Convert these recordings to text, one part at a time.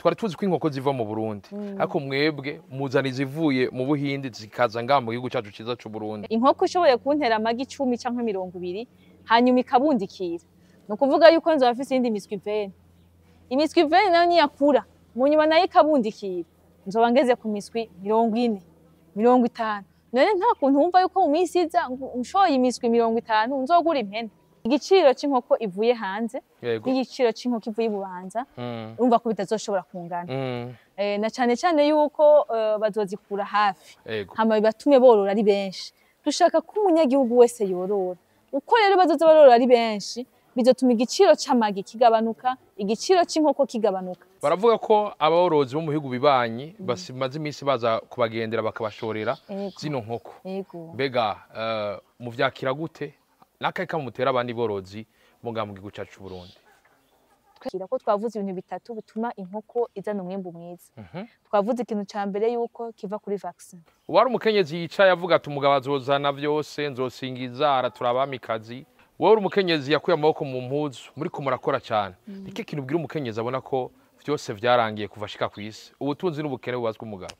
twari tuzi ko inkoko ziva mu Burundi ariko mwebwe muzana izivuye mu Buhindi zikaza ngaha mu gihugu cyacu ciza cy'u Burundi. Inkoko ishoboye kuntera amagi 10 canke 20 hanyuma ikabundikira no kuvuga yuko nzo bafise indi miswi vene. Imiswi vene nayo niyakura mu nyuma nayo ikabundikira nzoba ngeze ku miswi 40 50. None nta kuntu wumva yuko mu minsi iza ushoye imiswi 50 nzogura impene. Igiciro c'inkoko ivuye hanze n'igiciro c'inkoko ivuye Bubanza urumva ko bitazoshobora kungana. Na cyane yuko bazozikura hafi hama bibatumye borora ari benshi. Dushaka ko umunyagihugu wese yorora. Uko rero bazoza barora ari benshi bizotuma igiciro c'amagi kigabanuka, igiciro c'inkoko kigabanuka. Baravuga ko aborozi bo mu bihugu bibanyi basimaze iminsi baza kubagendera bakabashorera zino nkoko. Mbega mu vyakira gute? Nakaye kamutera abandi borozi muga mu gihugu cyacu Burundi. Ko twavuze ibintu bitatu bituma inkoko izana umwembu mwiza. Twavuze ikintu ca mbere yuko kiva kuri vaccine. Wari umukenyezi yicaye avuga ati umugabo azozana vyose nzosingiza araturabamikazi. Wowe umukenyezi yakuye amaboko mu mpuzu muri ko murakora cyane. Iki kintu bwira umukenyezi abona ko vyose vyarangiye kuva shika kwisi. Ubutunzi n'ubukene bubazwe umugabo.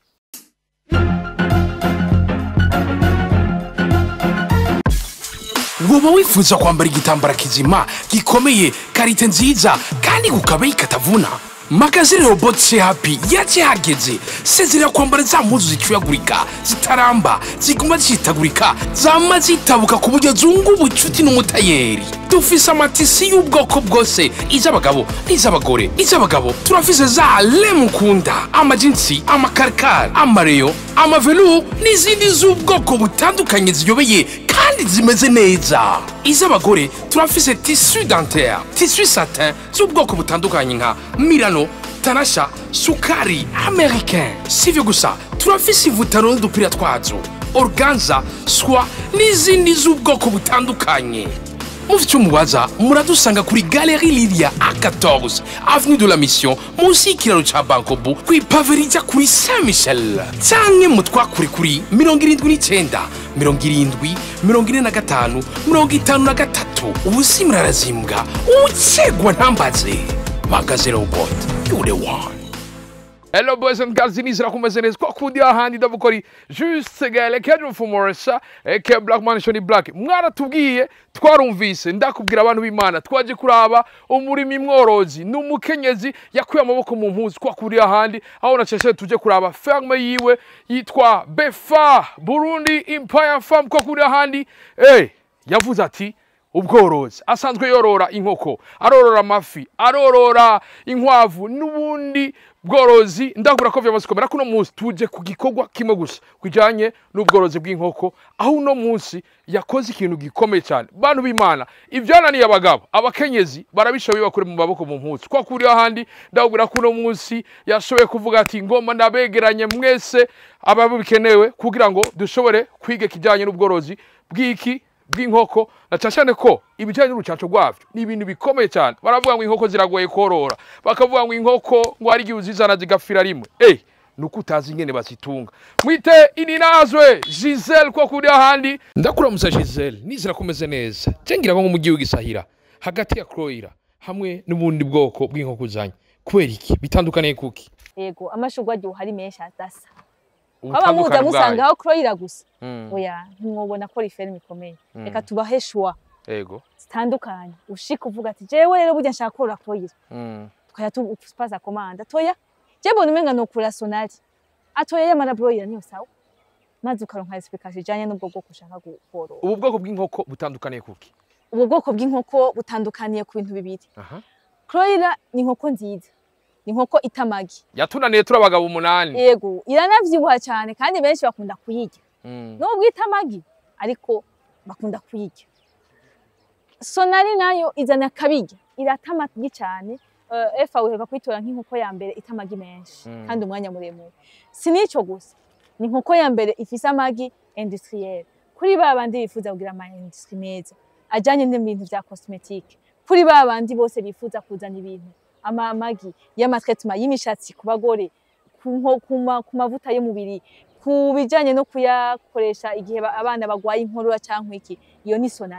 Woba wifuza kwambara igitambara kizima gikomeye karite nziza kandi kukabeyi katavuna Magazine Robot Happy yaje hageze sezera kwambara za mpuzu zicuyagurika zitaramba ziguma zitagurika zama zitabuka ku buryo zungu ubucuti n'umutayeri dufise amatisi y'ubwoko bwose iz'abagabo n'iz'abagore iz'abagabo turafise za lemukunda amajinsi amakarkar amareyo amavelu n'izindi z'ubwoko butandukanye ziyobeye kandi zimeze neza iz'abagore turafise tissu dentaire tissu satin z'ubwoko butandukanye nka Milano Tanasha sukari américain sivyo gusa turafise ivutaro n'udupira twazo organza soie n'izindi z'ubwoko butandukanye mufite umubaza muradusanga kuri Galerie Lilia A14 avenue de la Mission munsi y'ikiraro ca Bankobu kwipaveriza kuri Saint-Michel canke mutwakure kuri 79 70 45 53 ubuzima rarazimbwa ucegwa ntambaze Magazine Robot you're the one. Hello boys and girls, inizira kumeze neza kwa kundi ahandi ndabukori juste gale kedro fumoresa eke Black Man Shoni Black mwaratubwiye twarumvise ndakubwira abantu b'Imana twaje kuraba umurimi mworozi n'umukenyezi yakuye amaboko mu mpuzu kwa kundi ahandi aho naceshe tuje kuraba ferme yiwe yitwa BEFA Burundi Empire Farm kwa kundi ahandi yavuze ati ubworozi asanzwe yorora inkoko arorora amafi arorora inkwavu n'ubundi bworozi ndakura ko vyamaze komera kuno munsi tuje ku gikorwa kimwe gusa kujanye n'ubworozi bw'inkoko aho uno munsi yakoze ikintu gikomeye cyane bantu b'Imana ivyananiye abagabo abakenyezi barabishoboye bakure mu maboko mu mpuzu kwa kuri ahandi ndakura kuno munsi yashoboye kuvuga ati ngoma ndabegeranye mwese ababikenewe kugira ngo dushobore kwiga kijanye n'ubworozi bw'inkoko na cyane ko ibijanye n'urucanco rwavyo ni ibintu bikomeye cyane baravuga ngo inkoko ziragoye korora bakavuga ngo inkoko ngo ari gizizana zigafira rimwe nuko utazi ingene bazitunga mwite ininazwe Giselle kwa kuri ahandi ndakuramusa Giselle nizira kumeze neza cengira ngo mu gihugu gisahira hagati ya Croira hamwe n'ubundi bwoko bw'inkoko zanye kubera iki bitandukaniye kuki yego amashugwa ryo hari menshi adasa Aba muza musanga aho Croira gusa. Oya ntimubona ko riferme ikomeye. Reka tubahe shwa. Yego. Zitandukanye. Ushika uvuga ati jewe rero burya nshaka korora Croira. Tukaya tupaza komanda. Toya. Je mbona umenga no kura sonali. Atoya yamara broiler niyo sawa. Maze ukaronka explication ijanye n'ubwo bwoko ushaka korora. Ubu bwoko bw'inkoko butandukaniye kuki? Ubu bwoko bw'inkoko butandukaniye ku bintu bibiri. Croira ni inkoko nziza. Inkoko itamagi. Yatunaniye turabagabo 8. Yego, iranavyibuha cyane kandi benshi bakunda kuyirya. Nubwo itamagi ariko bakunda kuyirya. Sonali nayo izana kabirya, iratamagi cyane. BEFA uheva kwitora nk'inkoko ya mbere itamagi menshi kandi umwanya muremure. Sinico gusa. Ni inkoko ya mbere ifise amagi industriel. Kuri babandi bifuza kugira ama industrie meza. Ajanye n'ibintu vya cosmetique. Kuri babandi bose bifuza kuzana ibintu amagi y'amatretement y'imishatsi ku bagore ku mavuta y'umubiri ku bijanye no kuyakoresha igihe abana bagwaye inkorora canke iki iyo ni Sonali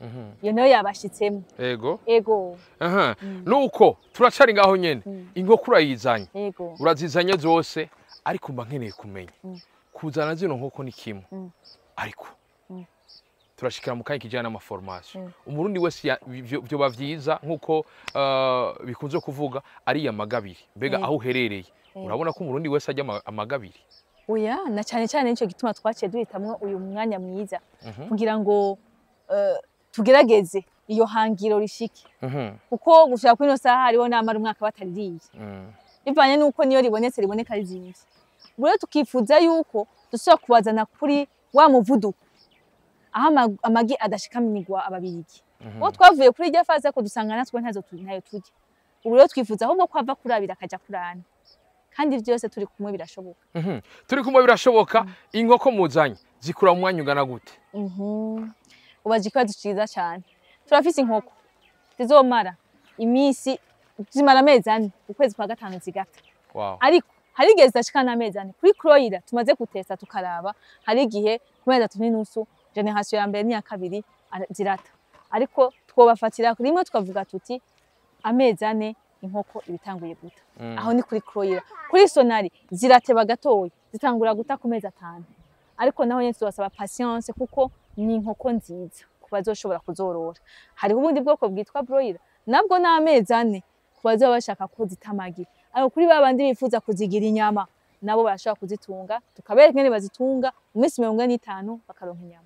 iyo nayo yabashitsemo. Ego. Aha. Nuko turacari ngaho nyene. Inkoko urayizanye. Ego. Urazizanye zose ariko mba nkeneye kumenya. Kuzana zino nkoko ni kimwe. Ariko turashikira mu kanya kijana n'amaformation. Umurundi wese byo bavyiza nkuko bikunze kuvuga ari amagabiri. Mbega aho uherereye urabona ko umurundi wese ajya amagabiri. Oya, na cyane cyane nico gituma twaciye duhitamwe uyu mwanya mwiza kugira ngo tugerageze iyo hangiro rishike. Kuko gushaka kwino saha hariho namara umwaka bataririye. Bivanye nuko niyo ribonetse riboneka ari byinshi. Bure tukifuza yuko dusaba kubazana kuri wa muvuduko. Aho amagi adashikaminirwa ababirigi. Bo twavuye kuri rya faza ko dusanga natwe ntazo turya. Ubu rero twifuza ahubwo kwava kurabira akaja kurana. Kandi byose turi kumwe birashoboka. Turi kumwe birashoboka. Inkoko muzanye zikura mu mwanya ungana gute? Ubajikwa duciza cyane. Turafise inkoko zizomara imisi zimara amezi 4 ukwezi kwa gatanu zigata. Ariko hari igihe zidashikana amezi 4 kuri kroira tumaze gutesta tukaraba hari igihe ku mezi 3 n'inusu generation ya mbere n'iya kabiri zirata. Ariko twobafatira rimwe tukavuga tuti amezi 4 inkoko ibitanguye guta. Aho ni kuri kroira. Kuri sonari zirateba gatoya zitangura guta ku mezi 5. Ariko naho nyene tubasaba patience kuko ni inkoko nziza kubazoshobora kuzorora. Hari ubundi bwoko bwitwa broiler nabwo n'amezi 4 kubazo bashaka ko zitamagi. Ariko kuri babandi bifuza kuzigira inyama nabo barashaka kuzitunga tukabereka ngene bazitunga mu minsi 45 bakaronka inyama.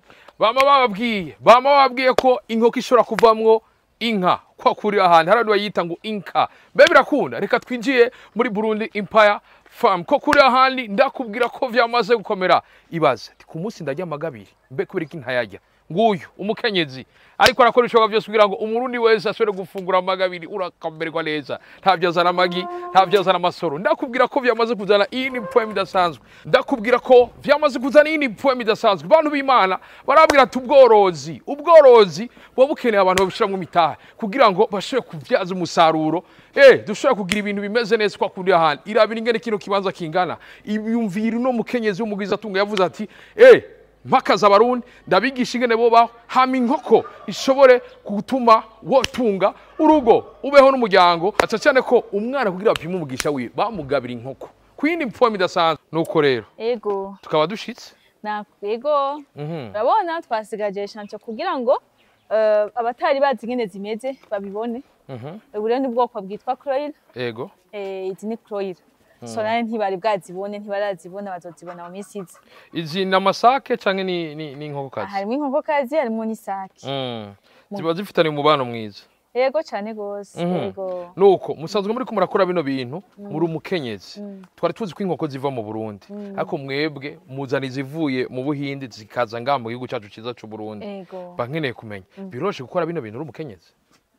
Bama babwiye ko inkoko ishobora kuvamwo inka kwa kuri ahantu haradu bayita ngo inka. Bebe birakunda reka twinjiye muri Burundi Empire Farm ko kuri ahandi ndakubwira ko vyamaze gukomera ibaze ku munsi ndarya amagabiri mbe kubera iki ntayajya nguyu umukenyezi ariko arakora ishoboka byose kugira ngo umurundi wese asore gufungura amagabiri urakamererwa neza ntavyo azana amagi ntavyo azana amasoro ndakubwira ko vyamaze kuzana ini poem idasanzwe ndakubwira ko vyamaze kuzana ini poem idasanzwe bantu b'Imana barabwira ubworozi bwo bukeneye abantu babishira mu mitaha kugira ngo bashobore kuvyaza umusaruro dushobora kugira ibintu bimeze neza kwa kundi ahandi irabira ingene kino kibanza kingana imyumviro no mukenyezi w'umugwizatunga yavuze ati mpakaza abarundi ndabigisha ingene bo baho hama inkoko ishobore gutuma wotunga urugo ubeho n'umuryango aca cyane ko umwana kugira bapime umugisha wiwe bamugabira inkoko kwindi mpome idasanzwe nuko rero tukaba dushitse yego urabona twasigaje chance kugira ngo abatari bazi ingene zimeze babibone ubu rero ni bwoko bwitwa croil izi ni croil Sonari ntibari bwazibone ntibarazibona bazozibona mu minsi izi. Izi na masake canke ni inkokokazi? Harimo inkokokazi harimo n'isake. Ziba zifitanye umubano mwiza. Yego cyane gose. Yego. Nuko musanzwe muri kumurakora bino bintu muri umukenyezi. Twari tuzi ko inkoko ziva mu Burundi. Ariko mwebwe muzana izivuye mu Buhindi zikaza ngamba mu gihugu cyacu ciza cyo Burundi. Bankeneye kumenya. Biroshe gukora bino bintu uri umukenyezi?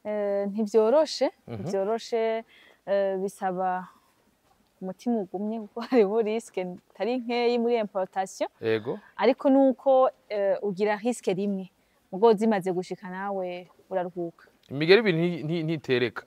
Ntivyoroshe bisaba umutima ugumye kuko hariho riske tari nkeyi muri importation ariko nuko ugira riske rimwe ubwo zimaze gushika nawe uraruhuka imigeri ibintu ntitereka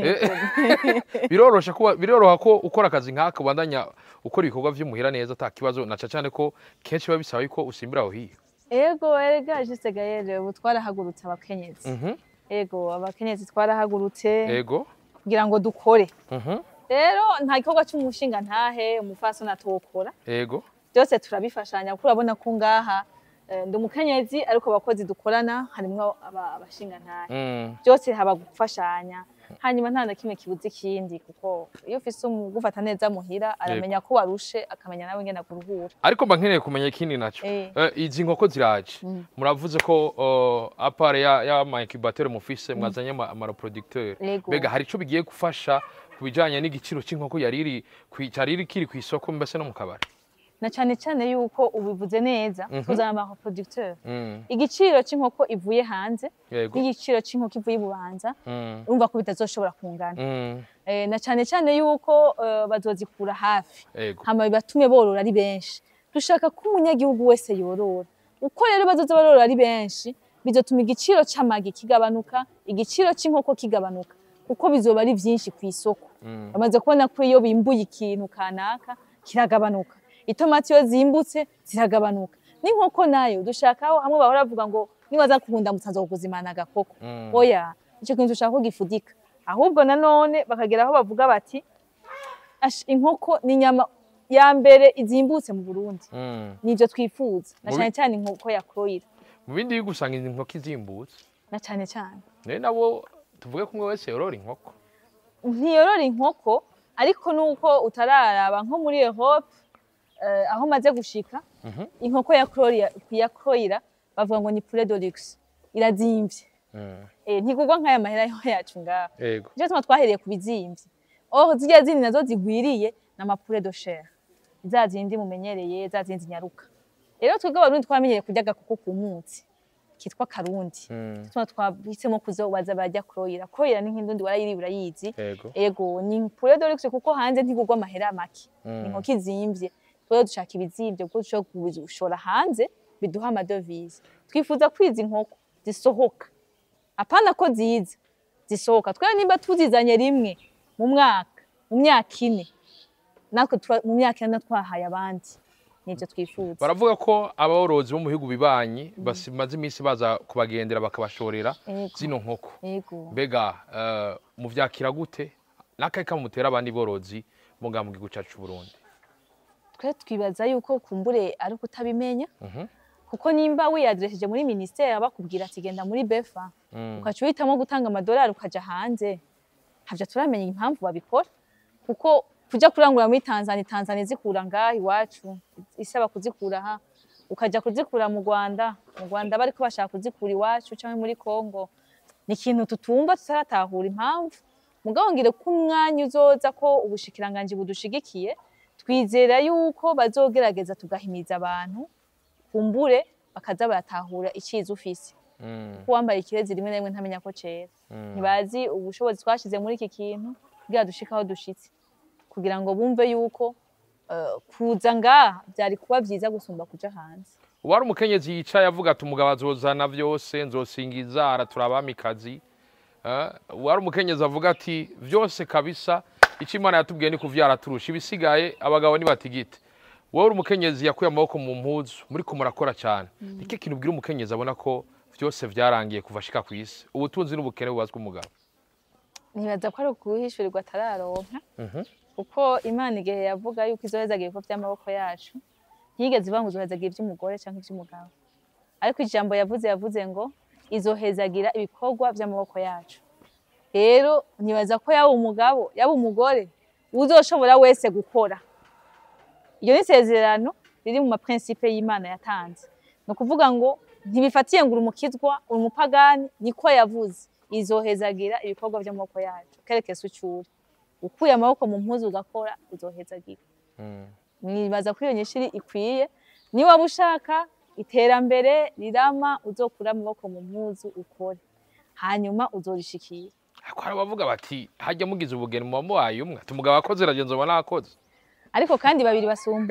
biroroha ko ukora akazi nk'aka ubandanya ukora ibikorwa vy'umuhira neza atakibazo naca cyane ko kenshi biba bisaba yuko usimbira aho hiyo erega juste gaere ubu twarahagurutse abakenyezi abakenyezi twarahagurutse kugira ngo dukore rero nta gikorwa cy'umushinga ntahe umufaso natokora byose turabifashanya kuko urabona ko ngaha ndi umukenyezi ariko abakozi dukorana harimo abashinga ntahe byose haba gufashanya hanyuma nta na kimwe kibuze ikindi kuko iyo ufise umugufata neza muhira aramenya ko warushe akamenya nawe ngena kuruhura ariko mba nkeneye kumenya ikindi naco izi nkoko ziraje muravuze ko apare ya ma incubateur mufise mwazanye ama producteur bega hari ico bigiye gufasha kubijanye n'igiciro cy'inkoko yariri kiri ku isoko mbese no mu kabari na cyane yuko ubivuze neza tuzama ama producteur igiciro cy'inkoko ivuye hanze n'igiciro cy'inkoko ivuye ibubanza urumva ko bitazoshobora kungana na cyane yuko bazozikura hafi hama bibatumye borora ari benshi dushaka ko umunyagihugu wese yorora uko rero bazoza barora ari benshi bizotuma igiciro cy'amagi kigabanuka igiciro cy'inkoko kigabanuka uko bizoba ari byinshi ku isoko bamaze kubona ko iyo bimbuye ikintu kanaka kiragabanuka itomati yo zimbutse ziragabanuka n'inkoko nayo dushakaho hamwe bahora bavuga ngo niwaza kuhundamutsa nzokuzimana agakoko oya ico kintu ushaka ko gifudika ahubwo nanone bakagera aho bavuga bati inkoko ni inyama ya mbere izimbutse mu Burundi nivyo twifuza na cyane cyane inkoko ya kroira mu bindi bihugu usanga inkoko izimbutse na cyane cyane nabo tuvuge kumwe wese yorora inkoko ntiyorora inkoko ariko nuko utararaba nko muri Europe aho maze gushika inkoko ya kroira bavuga ngo ni poulet de luxe irazimvye ntigurwa nk'aya mahera yacu ngaho nico tuma twahereye ku bizimvye zirya zindi nazo zigwiriye na poulet de chair za zindi mumenyereye za zindi nyaruka rero twebwe abarundi twamenyereye kurya agakoko ku munsi kitwa karundi tuma twahisemo kuzobaza barya kroira ni nk'indundi warayiri urayizi ego ni poulet de luxe kuko hanze ntigurwa amahera make ni inkoko izimvye twebwe dushaka ibizimvye kuko dushobora gushora hanze biduha amadovize twifuza kwiza inkoko zisohoka apana ko ziza zisohoka twebwe nimba tuzizanye rimwe mu mwaka mu myaka ine natwe mu myaka ine twahaye abandi nivyo twifuza baravuga ko aborozi bo mu bihugu bibanyi basimaze iminsi baza kubagendera bakabashorera zino nkoko mbega muvyakira gute nakaye kamutera abandi borozi muga mu gihugu cacu Burundi twe twibaza yuko kumbure ari kutabimenya kuko nimba wiyadresheje muri ministère bakubwira ati genda muri BEFA ukaca uhitamo gutanga amadolari ukaja hanze havyo turamenya impamvu babikora kuko kuja kurangura muri Tanzania zikura ngaho iwacu isaba kuzikura aha ukaja kuzikura mu Rwanda bariko bashaka kuzikura iwacu canke muri Kongo ni ikintu tutumva tutaratahura impamvu mugabo ngire ko umwanya uzoza ko ubushikiranganje budushigikiye twizera yuko bazogerageza tugahimiza abantu kumbure bakaza baratahura iciza ufise kuko wambaye ikirezi rimwe na rimwe ntamenya ko cera ntibazi ubushobozi twashize muri iki kintu kugira dushikaho dushitse kugira ngo bumve yuko kuza ngaha byari kuba vyiza gusumba kuja hanze wari umukenyezi yicaye avuga ati umugabo azozana vyose nzosingiza araturabamikazi wari umukenyezi avuga ati vyose kabisa ico Imana yatubwiye ni kuvyara turusha ibisigaye abagabo ni batigite wowe uri umukenyezi yakuye amaboko mu mpuzu muri ko murakora cyane iki kintu ubwira umukenyezi abona ko vyose vyarangiye kuva shika ku isi ubutunzi n'ubukene bubazwa umugabo nibaza ko ari ukuhishurirwa atararonka kuko Imana igihe yavuga yuko izohezagiye ko vy'amaboko yacu ntiyigeze ivuga ngo izohezagiye ivy'umugore canke ivy'umugabo ariko ijambo yavuze ngo izohezagira ibikorwa vy'amaboko yacu rero nibaza ko yaba umugabo yaba umugore uzoshobora wese gukora iyo ni isezerano riri mu maprincipe y'Imana yatanze no kuvuga ngo ntibifatiye ngo urumukizwa urumupagani niko yavuze izohezagira ibikorwa by'amaboko yacu kerekese ucuri ukuye amaboko mu mpuzu ugakora izohezagira nibaza ko iyo nyishiri ikwiye ni waba ushaka iterambere rirama uzokura amaboko mu mpuzu ukore hanyuma uzorishikira ako arabavuga bati hajya mugize ubugeni mu mamo wayo umwe tumugabo akoze ragenzo bana akoze ariko kandi babiri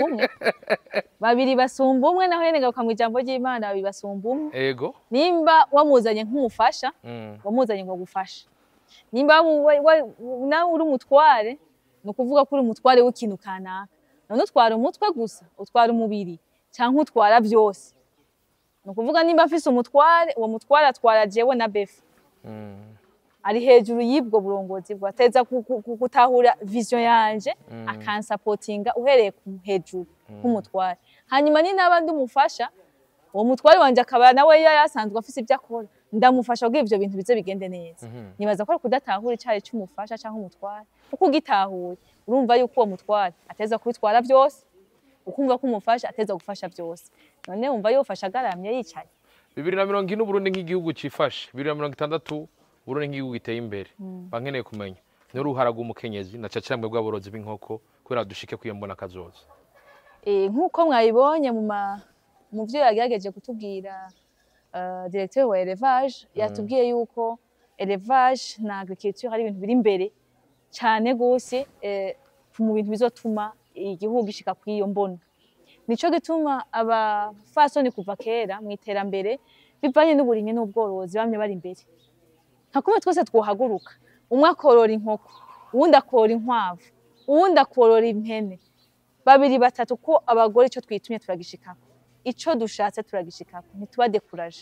basumba umwe naho yene garuka mu ijambo ry'Imana babiri basumba umwe ego nimba wamuzanye nk'umufasha wamuzanye ngo gufasha nimba nawe uri umutware no kuvuga ko uri umutware w'ikintu kanaka none utwara umutwe gusa utwara umubiri cyangwa utwara byose no kuvuga nimba afise umutware uwo mutware atwara jewe na BEFA ari hejuru y'ibwo burongozi bwateza gutahura vision yanje akansapotinga uhereye ku hejuru nk'umutware hanyuma ni nabandi umufasha uwo mutware wanje akaba nawe yasanzwe afise ibyo akora ndamufasha kugira ivyo bintu bize bigende neza nibaza ko kudatahura icari cy'umufasha cyangwa umutware uko ugitahuye urumva yuko uwo mutware ateza kubitwara byose ukumva ko umufasha ateza gufasha byose none wumva yofasha agaramye yicaye 2040 Burundi nk'igihugu cifashe 2060 Burundi nk'igihugu giteye imbere bankeneye kumenya n'uruhara rw'umukenyezi na cacamwe bw'aborozi b'inkoko kubera dushike kwiyambona kazoza nkuko mwayibonye mu byo yagerageje kutubwira directeur wa élevage yatubwiye yuko élevage na agriculture ari ibintu biri imbere cyane gose mu bintu bizotuma igihugu gishika kwiyo mbona nico gituma abafasoni kuva kera mu iterambere bivanye n'uburimyi n'ubworozi bamye bari imbere ntakumwe twese twohaguruka umwe akorora inkoko uwundi akorora inkwavu uwundi akorora impene babiri batatu ko abagore ico twitumye turagishikako ico dushatse turagishikako ntituba découragé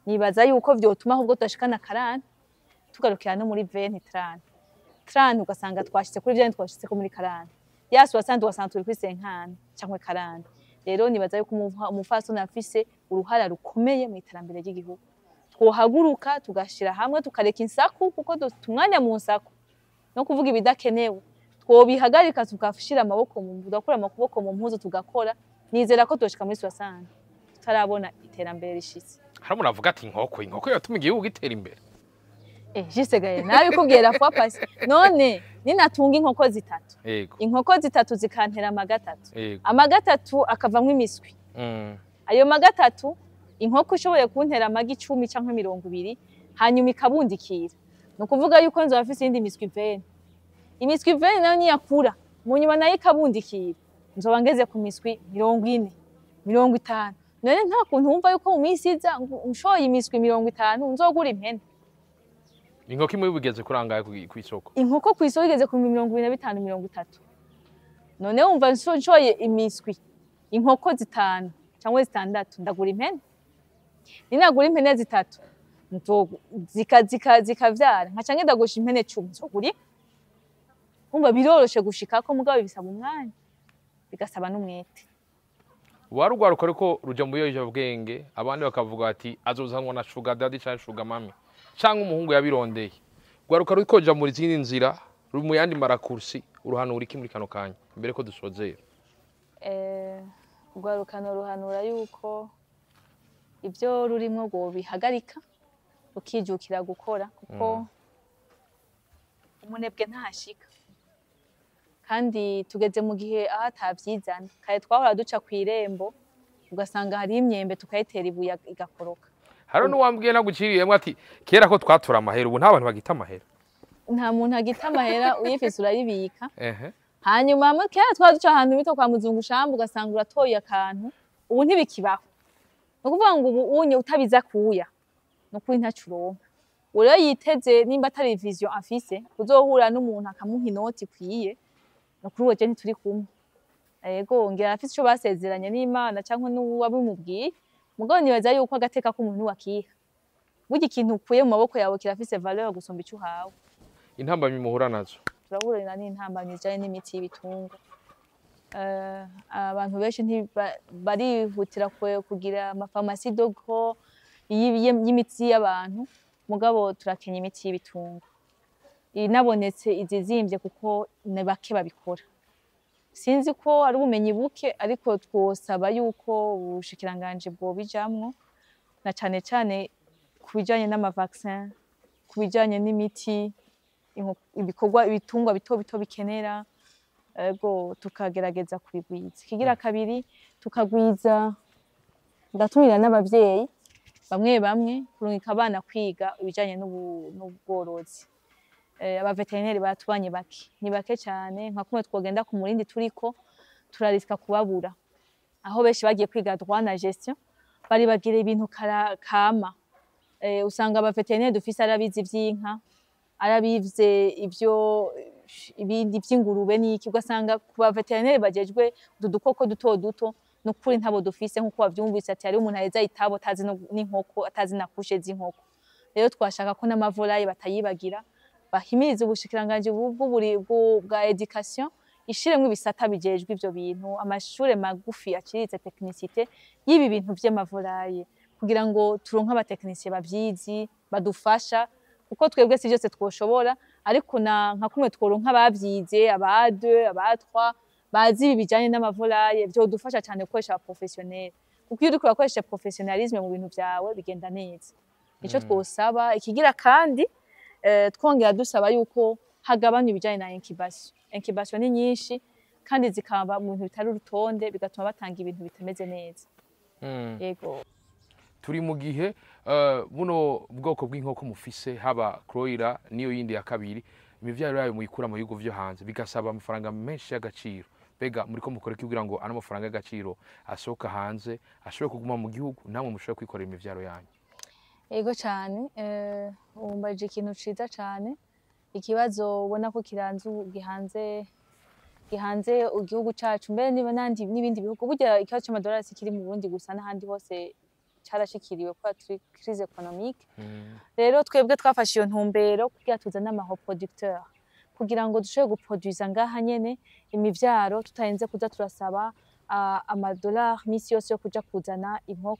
nibaza yuko vyotuma ahubwo tudashikana 40 tugarukira no muri 20 30 ugasanga twashitse kuri 20 twashitse ko muri 40 yasu wasanga ugasanga turi kuri 50 cyangwa 40 rero nibaza yuko umufasoni afise uruhara rukomeye mu iterambere ry'igihugu twohaguruka tugashira hamwe tukareka insaku kuko tumwanya mu nsaku no kuvuga ibidakenewe twobihagarika tukafishira amaboko mu tudakura amaboko mu mpuzu tugakora nizera ko toshika muri 60 tutarabona iterambere rishitse hari umuntu avuga ati inkoko yatuma igihugu gitera imbere jisigaye nawe kubwira kwa pasi none ninatunga inkoko zitatu inkoko zitatu zikantera amagatatu amagatatu akavamwe imiswi ayo magatatu inkoko ishoboye kuntera amagi 10 canke 20 hanyuma ikabundikira no kuvuga yuko nzo bafise indi miswi vene imiswi vene nayo niyakura mu nyuma nayo ikabundikira nzoba ngeze ku miswi 40 50 none nta kuntu wumva yuko mu misiza nshoye imiswi 50 nzogura impene inkoko imwe bigeze kurangaye ku isoko inkoko ku isoko igeze ku 25 30 none wumva nshoye imiswi inkoko zitanu cyangwa zitandatu ndagura impene ninagura impene zitatu zikavyara nkaca ngedagusha impene 10 zoguri umva biroroshe gushikako mugabo bisaba umwanya bigasaba n'umwete warugwaruka ariko ruja mu yoje bwenge abandi bakavuga ati azozanwa na sugar daddy cyangwa sugar mami cyangwa umuhungu yabirondeye gwaruka rukoja muri zindi nzira mu yandi marakursi uruhanura iki muri kano kanya mbere ko dusozera gwarukano ruhanura yuko ibyo rurimo go bihagarika ukijukira gukora kuko umunebwe ntashika kandi tugeze mu gihe aho atavyizana kare twahora duca kwirembo ugasanga hari imyembe tukayitera ibuye igakoroka haro nuwambwiye naguciriyemo ati kera ko twatura amahera ubu nta bantu bagita amahera nta muntu agita amahera uyifise urayibika hanyuma kera twaduca ahantu bito kwa muzungu shamba ugasanga uratoye akantu ubu ntibikibaho no kuvuga ngo ubu unye utabiza kuya no kuri ntacuronka uro yiteze nimba atari vision afise uzohura n'umuntu akamuha inoti kwiye no kuri weje ntituri kumwe yego ngira afise ico basezeranye n'Imana cyangwa n'uwabimubwiye mugabo nibaza yuko agateka k'umuntu wakiha burya ikintu ukuye mu maboko yawe kirafise valeur gusumba ico uhawe intambamyi muhura nazo turahura n'intambamyi zijanye n'imiti y'ibitungwa abantu benshi barihutira kugira amafarmasi dogo y'imiti y'abantu mugabo turakenya imiti y'ibitungwa inabonetse izizimvye kuko ne bake babikora sinzi ko ari ubumenyi buke ariko twosaba yuko ubushikiranganje bwo bijamwo na cane cane kubijanye n'amavaccin kubijanye n'imiti ibikorwa ibitungwa bito bikenera ego tukagerageza kubigwiza kigira kabiri tukagwiza ndatumira n'abavyeyi bamwe kurungika abana kwiga ibijanye n'ubworozi abaveterineri batubanye bake ni bake cyane nka kumwe twogenda ku murindi turiko turariska kubabura aho benshi bagiye kwiga droit na gestion bari bagira ibintu kama usanga abaveterineri dufise arabizi vy'inka arabivye ibindi vy'ingurube n'iki ugasanga ku baveterineri bagejwe udukoko duto no kuri ntabo dufise nkuko bavyumvise ati ari umuntu areza itabo atazi n'inkoko atazi na kushe z'inkoko rero twashaka ko n'amavolaye batayibagira bahimiriza ubushikiranganje bwa education ishiremwe ibisata bijejwe ivyo bintu amashure magufi acirize technicité y'ibi bintu vy'amavolaye kugira ngo turonke abatekinisiye bavyizi badufasha kuko twebwe si byose twoshobora ariko nka kumwe tworonka abavyize aba 2 aba 3 bazi ibi bijanye n'amavolaye byo dufasha cyane gukoresha professionnel kuko iyo uriko urakoresha professionnalisme mu bintu vyawe bigenda neza nico twosaba ikigira kandi twongera dusaba yuko hagabanya ibijanye na incubation ni nyinshi kandi zikaba mu bintu bitari urutonde bigatuma batanga ibintu bitameze neza yego turi mu gihe buno bwoko bw'inkoko mufise haba croira niyo yindi ya kabiri imivyaro yayo muyikura mu bihugu vyo hanze bigasaba amafaranga menshi y'agaciro bega muriko mukora kugira ngo ano mafaranga y'agaciro asohoka hanze ashobore kuguma mu gihugu namwe mushobore kwikorera imivyaro yanyu Ego cyane umbaje ikintu ciza cyane ikibazo ubona ko gihanze igihugu cacu mbere niba n'ibindi bihugu burya ikibazo c'amadolari kiri mu Burundi gusa n'ahandi hose carashikiriwe kwa crise économique rero twebwe twafashe iyo ntumbero kugira tuzane ama reproducteur kugira ngo dushobore guproduza ngaha nyene imivyaro tutayenze kuza turasaba amadolari misi yose yo kuja kuzana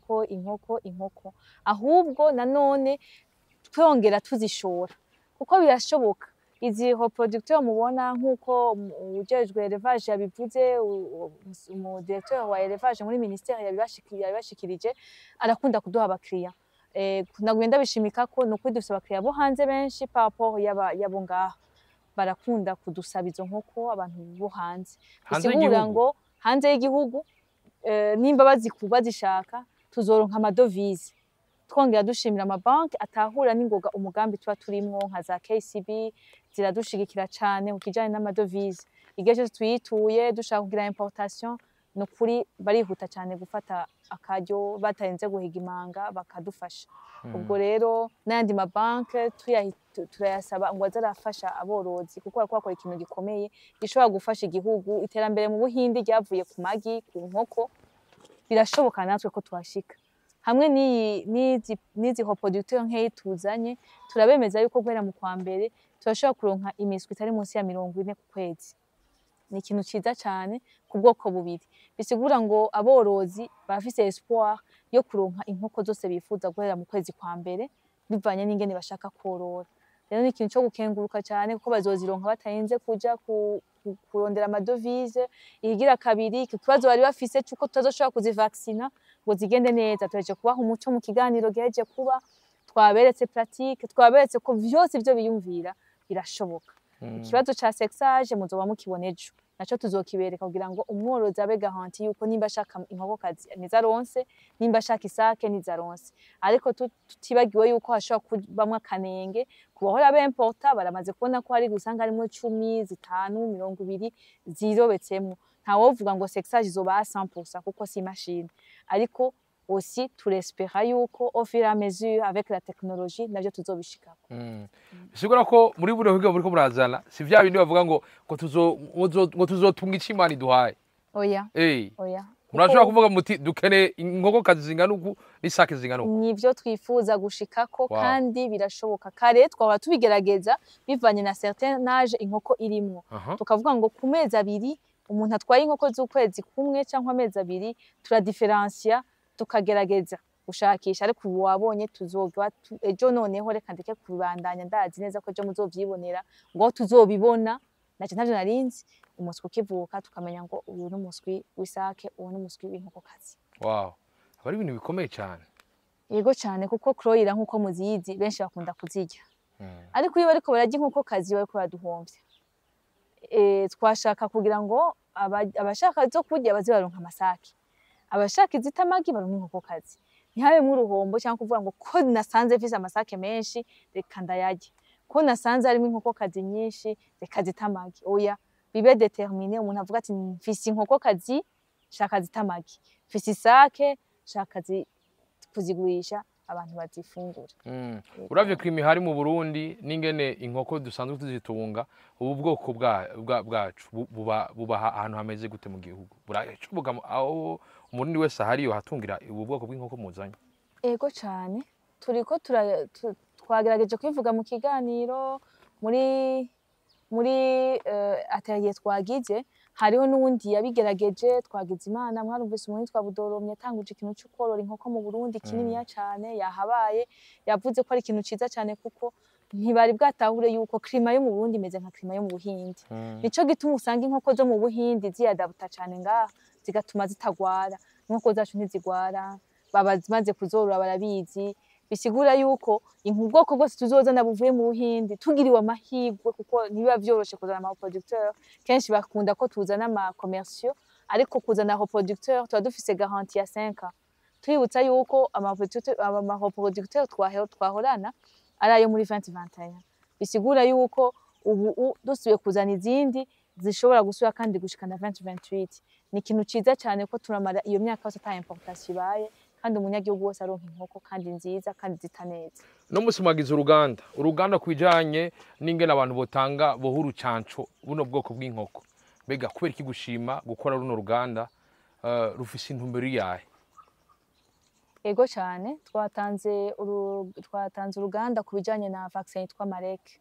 inkoko ahubwo nanone twongera tuzishora kuko birashoboka izi reproducteur mubona nkuko ujejwe élevage yabivuze umu directeur wa élevage muri ministère yabibashikirije arakunda kuduha abakiriya nagenda bishimika ko no dufise abakiriya bo hanze benshi par rapport yabo ngaha barakunda kudusaba izo nkoko abantu bo hanze bisigura ngo hanze y'igihugu nimba bazishaka tuzoronka amadovize twongera dushimira amabanki atahura n'ingoga umugambi tuba turimwo nka za KCB ziradushigikira cane ukijanye n'amadovize igihe cyose tuyituye dushaka kugira importation no kuri barihuta cane gufata akaryo batayenze guhiga imanga bakadufasha ubwo rero n'andi mabanki turayasaba ngo azarafasha aborozi kuko bakora ikintu gikomeye gishobora gufasha igihugu iterambere mu Buhindi ryavuye ku magi ku nkoko birashoboka natwe ko twashika hamwe n'izi reproducteur nk'eyi tuzanye turabemeza yuko guhera mu kwa mbere turashobora kuronka imiswi itari munsi ya 40 ku kwezi ni ikintu ciza cane ku bwoko bubiri bisigura ngo aborozi bafise espoir yo kuronka inkoko zose bifuza guhera mu kwezi kwa mbere bivanye n'ingene bashaka korora rero ni ikintu cyo gukenguruka cane kuko bazozironka batayenze kuja kurondera amadovize ihigira kabiri ikibazo bari bafise cyuko tutazoshobora kuzivaccina ngo zigende neza tuheje kubaha umuco mu kiganiro giheje kuba twaberetse pratique twaberetse ko vyose ivyo biyumvira birashoboka ikibazo ca sexage muzoba mukibona ejo naco tuzokibereka kugira ngo umworozi abe garanti yuko nimba ashaka inkokokazi nizaronse nimba ashaka isake nizaronse ariko tutibagiwe yuko hashobora kubamwe akanenge kubahora b'importa baramaze kubona ko hari gusanga harimo 10 5 20 zirobetsemo ntawovuga ngo sexage izoba 100% kuko si machine ariko aussi turespera yuko au fur et à mesure avec la technologie navyo tuzobishikako bisigura ko muri buri higo muri ko murazana si vya bindi bavuga ngo tuzotunga icimani duhaye oya murashobora kuvuga muti dukene inkokokazi zingana uku n'isake zingana uku nivyo twifuza gushikako kandi birashoboka kare twaba tubigerageza bivanye na certain âge inkoko irimwo tukavuga ngo ku mezi abiri umuntu atwaye inkoko z'ukwezi kumwe cyangwa amezi abiri turadifferencia tukagerageza gushakisha ariko ubu wabonye tuzogwa ejo noneho reka ndeke kubandanya ndazi neza ko ejo muzovyibonera ngo tuzobibona naje ntavyo narinzi umuswi ukivuka tukamenya ngo uyu n'umuswi w'isake uwo n'umuswi w'inkokokazi wow abari ibintu bikomeye cyane yego cyane kuko croira nkuko muzizi benshi bakunda kuzirya ariko iyo bariko barajya inkokokazi bariko baraduhomvya twashaka kugira ngo abashaka zo kurya bazibaronka amasake abashaka izitamagi baronka inkokokazi ntihabe mu ruhombo cyangwa kuvuga ngo ko nasanze mfise amasake menshi reka ndayarye ko nasanze harimo inkokokazi nyinshi reka zitamagi oya bibe determiné umuntu avuga ati mfise inkokokazi shaka zitamagi mfise isake shaka kuzigurisha abantu bazifungura uravye ko imihari mu Burundi n'ingene inkoko dusanzwe tuzitunga ubu bwoko bwacu buba ahantu hameze gute mu gihugu buracubuga aho umurundi wese ahariyo hatungira ubu bwoko bw'inkoko muzanye ego cyane turiko twagerageje kwivuga mu kiganiro muri atelier twagize hariho n'uwundi yabigerageje twagize imana mwarumvise umuntu twa Budoromye atanguje ikintu cyo korora inkoko mu Burundi kinini cyane yahabaye yavuze ko ari ikintu ciza cyane kuko ntibari bwatahure yuko klima yo mu Burundi imeze nka klima yo mu Buhindi nico gituma usanga inkoko zo mu Buhindi ziyadabuta cyane ngaha zigatuma zitagwara inkoko zacu ntizigwara babazimaze kuzorora barabizi bisigura yuko ubwoko bwose tuzozana buvuye mu Buhindi tugiriwe amahirwe kuko nibiba vyoroshe kuzana ama producteur kenshi bakunda ko tuzana ama commerciaux ariko kuzana reproducteur tuba dufise garantie ya 5 ans twibutsa yuko ama reproducteur twahorana ari ayo muri 2021 bisigura yuko ubu dusubiye kuzana izindi zishobora gusubira kandi gushikana 2028 ni ikintu ciza cyane ko turamara iyo myaka yose ata importation ibaye kandi umunyagihugu wose aronka inkoko kandi nziza kandi zitaneza no musimagiza uruganda kwijanye n'ingene abantu botanga bohuru canco buno bwoko bw'inkoko bega kubera iki gushima gukora runo ruganda rufise intumbero yahe Ego cyane twatanze uruganda ku bijyanye na vaccine yitwa mareke.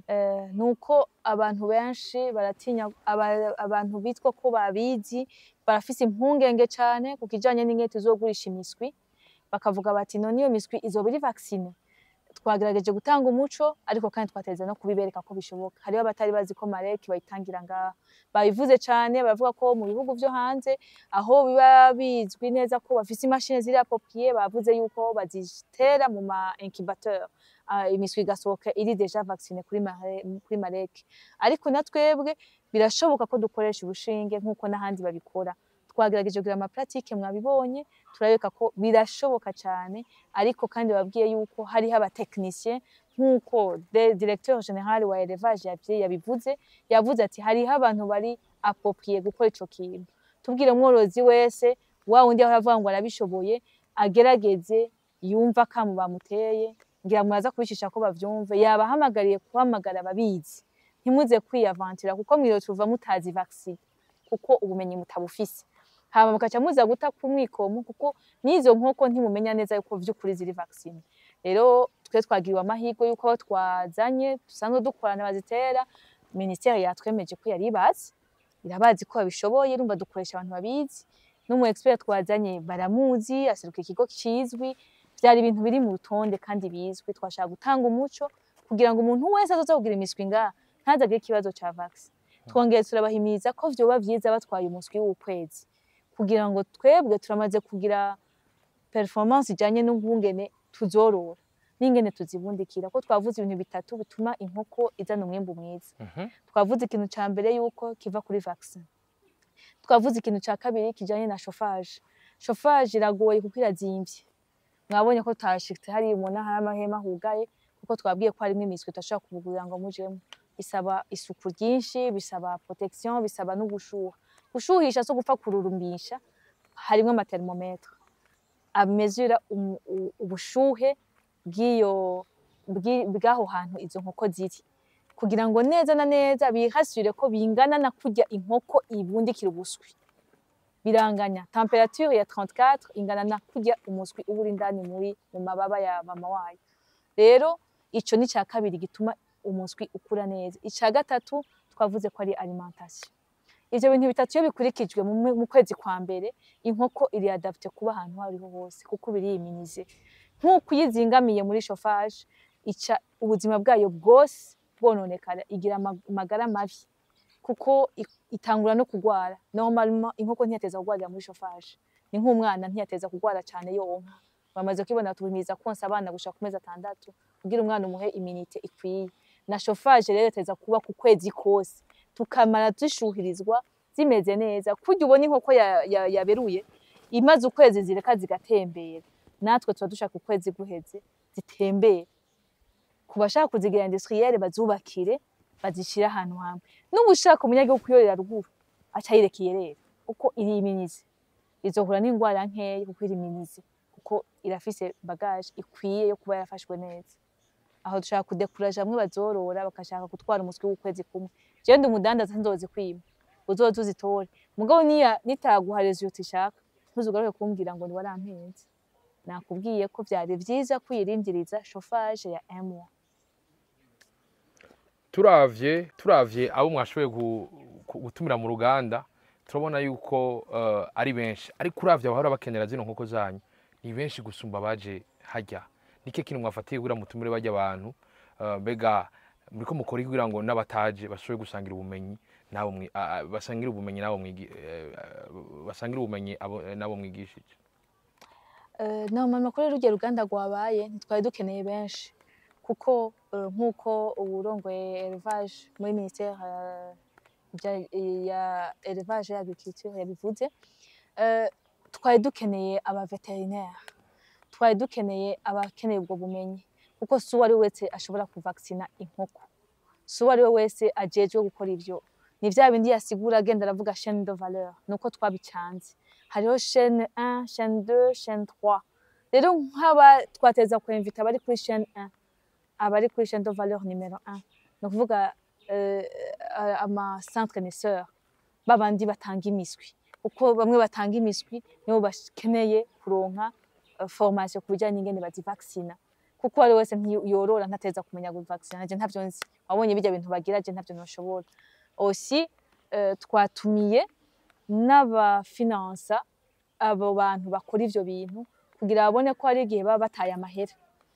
Nuko abantu benshi baratinya, abantu bitwa ko babizi barafise impungenge cyane ku kijyanye n'ingete zogurisha imiswi, bakavuga bati none iyo miswi izoba iri vaccine. Twagerageje gutanga umuco ariko kandi twateza no kubibereka ko bishoboka. Hariho abatari bazi ko mareke bayitangira ngaha, babivuze cyane baravuga ko mu bihugu byo hanze aho biba bizwi neza ko bafise imashini ziri approprié, bavuze yuko bazitera mu ma incubateur imiswi igasohoka iri deja vaccine kuri mareke. Ariko natwebwe birashoboka ko dukoresha urushinge nk'uko n'ahandi babikora. Twagerageje kugira ama pratique mwabibonye, turabeka ko birashoboka cyane, ariko kandi babwiye yuko hariho abatekinicien nk'uko directeur général wa élevage yabivuze, yavuze ati hariho abantu bari approprié gukora ico kintu. Tubwire umworozi wese wa wundi aho avuga ngo arabishoboye agerageze yumva kamu bamuteye, ngira muraza kubishisha ko bavyumve, yabahamagariye kuhamagara ababizi. Ntimuze kwiyavantira kuko mwiro tuva mutazi vaccine kuko ubumenyi mutabufise. Hama mukaca muza guta kumwikomo kuko nizo nkoko ntimumenya neza yuko vy'ukuri ziri vaccine. Rero twe twagiriwe amahirwe yuko aho twazanye dusanzwe dukorana bazitera, ministeri yatwemeje ko yari ibazi, irabazi ko babishoboye, urumva dukoresha abantu babizi. N'umu expert twazanye baramuzi, aseruka ikigo kizwi, byari ibintu biri mu rutonde kandi bizwi. Twashaka gutanga umuco kugira ngo umuntu wese azoza kugira imiswi ngaha ntazagire ikibazo ca vaccine. Twongeye turabahimiriza ko vyoba vyiza batwaye umuswi w'ukwezi, kugira ngo twebwe turamaze kugira performance ijanye n'ubungene tuzorora n'ingene tuzibundikira, ko twavuze ibintu bitatu bituma inkoko izana umwimbu mwiza. Twavuze ikintu ca mbere yuko kiva kuri vaccine, twavuze ikintu ca kabiri kijanye na chauffage. Chauffage iragoye kuko irazimvye, mwabonye ko tashitse hari umuntu hari amahema hugaye kuko twabwiye ko harimo imiswi tutashaka kubugurira ngo mujemo. Bisaba isuku ryinshi, bisaba protection, bisaba no gushuha. Gushuhisha so gupfa kururumbisha, harimo amatermometre amezura ubushuhe bw'aho hantu izo nkoko ziri, kugira ngo neza na neza bihasure ko bingana na kurya inkoko ibundikira ubuswi. Biranganya temperature ya 34 ingana na kurya umuswi uburi ndani mu mababa ya mama wayo. Rero ico ni ca kabiri gituma umuswi ukura neza. Ica gatatu twavuze ko ari alimentation. Ivyo bintu bitatu iyo bikurikijwe mu kwezi kwa mbere, inkoko iri adapte kuba ahantu hariho hose kuko biriyiminize. Nk'uko yizingamiye muri chauffage, ica ubuzima bwayo bwose bwononekara, igira amagara mabi kuko itangura no kugwara. Normalement inkoko ntiyateza kugwarira muri chauffage, ni nk'umwana ntiyateza kugwara cyane yonka. Bamaze kwibona tubimiriza konsa abana gushaka ku mezi 6 kugira umwana umuhe immunité ikwiye. Na chauffage rero teza kuba ku kwezi kose, tukamara dushuhirizwa zimeze neza, kurya ubona inkoko yaberuye imaze ukwezi zireka zigatembera. Natwe tuba dushaka ukwezi guheze zitembere. Kubashaka kuzigira industrielle bazubakire, bazishira ahantu hamwe. N'ubushaka umunyagihugu kuyorera ruguru acayirekiye rero uko iri iminize, izohura n'ingwara nkeya kuko iri iminize, kuko irafise bagage ikwiye yo kuba yarafashwe neza. Aho dushaka kudekuraje amwe bazorora bakashaka gutwara umuswi w'ukwezi kumwe. Je ndi umudandaza nzozi kwima, uzoza uzitore. Mugabo nitaguha resultat ishaka, ntuzugaruke kumbwira ngo ni warampenze. Nakubwiye ko byari vyiza kwirindiriza chauffage ya 1 mois. Turavye abo mwashoboye gutumira mu ruganda, turabona yuko ari benshi, ariko uravye abahora bakenera zino nkoko zanyu ni benshi gusumba baje hajya. Nike kintu mwafatiye kugira mutumire bajya abantu, bega muriko mukora kugira ngo n'abataje bashoboye gusangira ubumenyi nabo basangira ubumenyi nabo mwigishije. Normalement kuri rugero Uruganda rwabaye ntitwari dukeneye benshi kuko nkuko uburongoye élevage muri ministère ya élevage ya agriculture yabivuze, twari dukeneye aba vétérinaire, twari dukeneye abakeneye ubwo bumenyi kuko si uwari wese ashobora kuvaccina inkoko, si uwari wese ajejwe gukora ivyo. Ni vya bindi yasigura agenda aravuga chaîne de valeur, nuko twabicanze. Hariho chaîne 1, chaîne 2, chaîne 3. Rero nk'aba twateza ku invita bari kuri chaîne 1, abari kuri chaîne de valeur numéro 1, no kuvuga ama centre naisseur babandi batanga imiswi, uko bamwe batanga imiswi nibo bakeneye kuronka formation ku bijyanye n'ingene bazivaccina kuko ari wese ntiyorora ntateza kumenya guvaccina je ntavyo nzi wabonye bijya bintu bagira je ntavyo noshobora aussi twatumiye n'abafinansa abo bantu bakora ivyo bintu kugira babone ko ari igihe baba bataye amahera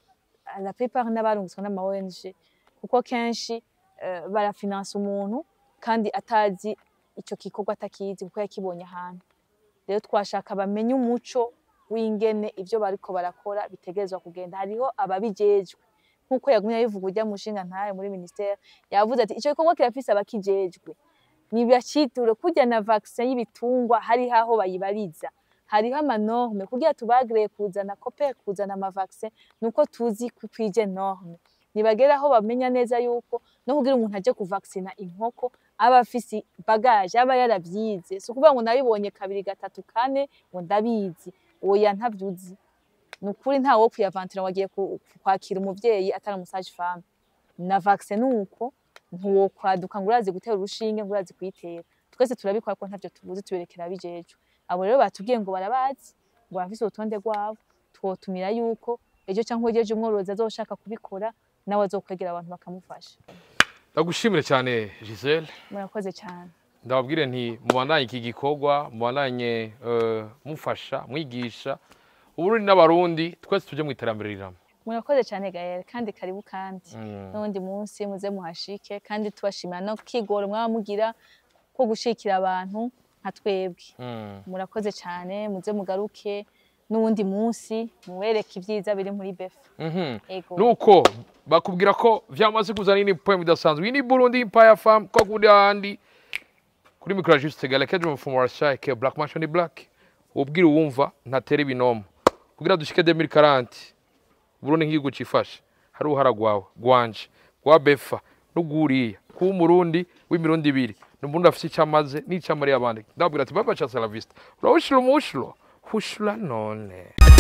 la plupart n'abarungitswe n'ama ONG kuko kenshi barafinansa umuntu kandi atazi ico gikorwa atakizi kuko yakibonye ahantu rero twashaka bamenye umuco w'ingene ivyo bariko barakora bitegerezwa kugenda hariho ababijejwe nkuko yagumye yivuga ujya mushinga ntaye muri ministère yavuze ati ico gikorwa kirafise abakijejwe nibaciture kujya na vaccin y'ibitungwa hari haho bayibariza hariho amanorme kugira tubagreye kuzana kopera kuzana ama vaccin nuko tuzi kwije norme nibagera aho bamenya neza yuko no kugira umuntu aje kuvaccina inkoko aba afise bagage aba yaravyize so kuvuga ngo nabibonye kabiri gatatu kane ngo ndabizi oya ntavyuzi nukuri nta wo kuyavantira wagiye kwakira umuvyeyi atari umusage femme na vaccin nuko ntuwo kwaduka ngo urazi gutera urushinge ngo urazi kwitera twese turabikora ko ntavyo tubuzi tuberekera bijeje abo rero batubwiye ngo barabazi ngo bafise urutonde rwabo twotumira yuko ejo cyangwa ejo umworozi azoshaka kubikora nawe azokwegera abantu bakamufasha. Ndagushimire cyane Giselle. Murakoze cyane. Ndababwire nti mubandanye iki gikorwa mubandanye mufasha mwigisha Uburundi n'abarundi twese tuje mu iterambere riramo. Murakoze cyane Gael kandi karibu kandi n'undi munsi muze muhashike kandi tubashimira no kigoro mwamugira ko gushikira abantu nka twebwe. Murakoze cyane muze mugaruke n'undi munsi muwereke ivyiza biri muri BEFA. Nuko bakubwira ko vyamaze kuzana ini point bidasanzwe ini Burundi Empire Farm ko kundi handi kuri micro juste gale kedro mfumo wa ke Black Mansion Black ubwira uwumva ntatera ibinomo kugira dushike 2040 Burundi nk'igihugu cifashe hari uhara gwawe gwanje gwa BEFA n'uguriye ku Murundi w'imirundi 2 n'ubundi afise cyamaze n'icamari abandi ndabwira ati baba cha la vista rawushiro mushiro hushura none.